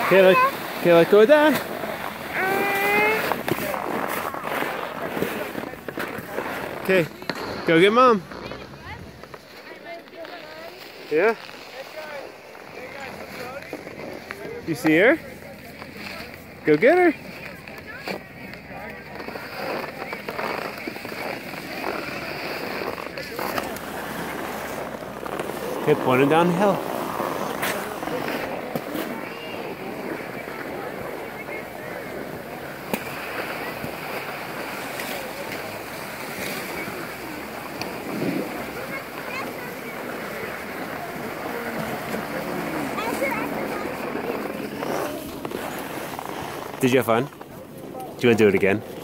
Okay, let go of Dad. Okay, go get Mom. Yeah? You see her? Go get her. Okay, point her down the hill. Did you have fun? Do you want to do it again?